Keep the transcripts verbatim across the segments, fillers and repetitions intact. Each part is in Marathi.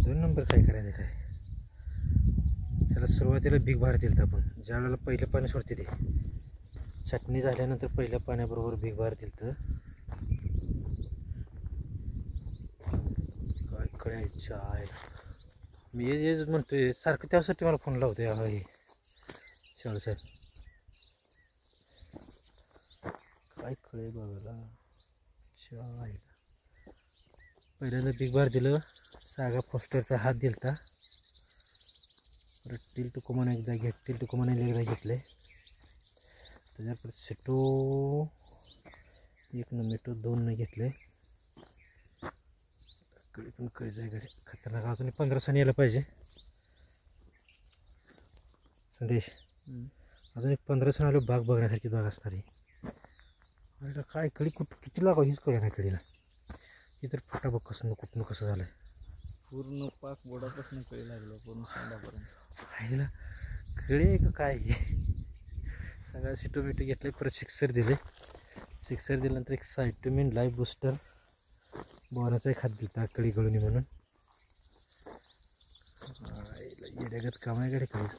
दोन नंबर काय करायचं काय त्याला सुरुवातीला भीक भार दिलं आपण ज्या वेळेला पहिलं पाणी सोडते ते चटणी झाल्यानंतर पहिल्या पाण्याबरोबर भीक भार दिलं काय कळायचं आहे मी हे म्हणतोय सारखं त्यासाठी मला फोन लावतोय हा हे शाळू साहेब काय कळे बघायला शाळा पहिल्यांदा भीक भार दिलं सागा पोस्टरचा हात दिलता परत टील टुकुमान एकदा घेत टील टुकुमान एकदा घेतले त्याच्या परत सिटो एक न मिटो दोन न घेतले कळी पण कळी जाय खतरनाक अजून पंधरा सण यायला पाहिजे संदेश अजून एक पंधरा सण आलो बाग बघण्यासारखी बाग असणारी अरे काय कळी कुठं किती लागावं हीच कळी नाही कळीला ही तर फटा बघ कसं कुठनं कसं झालं पूर्ण पाक बोडापासून कळी लागलं पूर्ण शेंडापर्यंत आहे ना कळी आहे का काय सगळं सिटोमिटो घेतले परत सिक्सर दिले सिक्सर दिल्यानंतर एक सायटोमिन लाईफ बूस्टर बोराचा एक हात दिला कळी गळूनी म्हणून येड्यागत काम आहे का कळी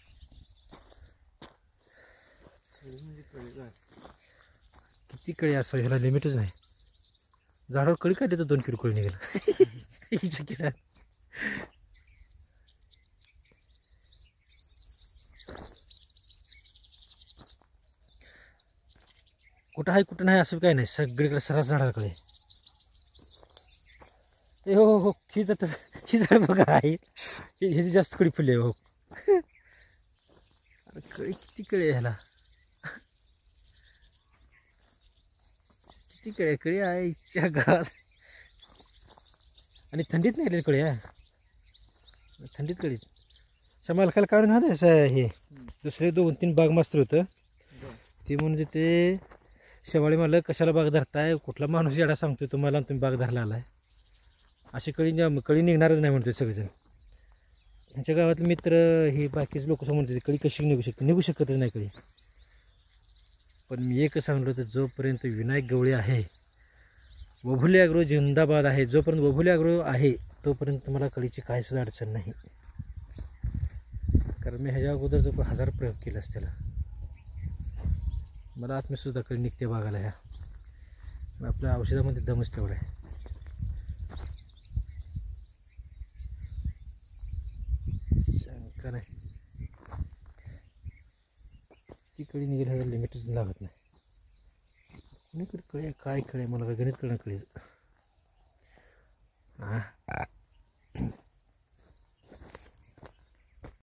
म्हणजे कळी काय किती कळी असं ह्याला लिमिटच नाही झाडावर कळी काढली तर दोन किलो कळी निघाला हिचं किडा कुठं आहे कुठं नाही असं काय नाही सगळीकडे सरस झाडाला कळी ए हो हो हो ही जात ही झाड बघा आहे ह्याची जास्त कळी फुले हो अरे कळी किती कळी आहे ह्याला किती कळी कळी आहे इच्छा घास आणि थंडीत नाही कळी आहे थंडीत कळी शमाल खायला काढून हा असं हे दुसरे दोन तीन बाग मास्तर होतं ते म्हणजे ते शेवाळी मला कशाला बाग धरताय कुठला माणूस येडा सांगतोय तुम्हाला तुम्ही बाग धरला आलाय अशी कळी कळी निघणारच नाही म्हणतोय सगळेजण यांच्या गावातले मित्र हे बाकीचे लोक समजते कळी कशी निघू शकते निघू शकतच नाही कळी पण मी एकच सांगलो तर जोपर्यंत विनायक गवळी आहे वभुले ॲग्रो जिंदाबाद आहे जोपर्यंत वभुले ॲग्रो आहे तोपर्यंत तुम्हाला कळीची काय सुद्धा अडचण नाही कारण मी ह्याच्या अगोदर जो हजार प्रयोग केला त्याला मला आत्मसुद्धा कळी निघते बागाला ह्या आपल्या औषधामध्ये दमच तेवढा आहे शंका नाही ती कळी निघेल ह्याला लिमिटच लागत नाही कुणीकडे कळी काय कळे मला काय गणित कळणं कळी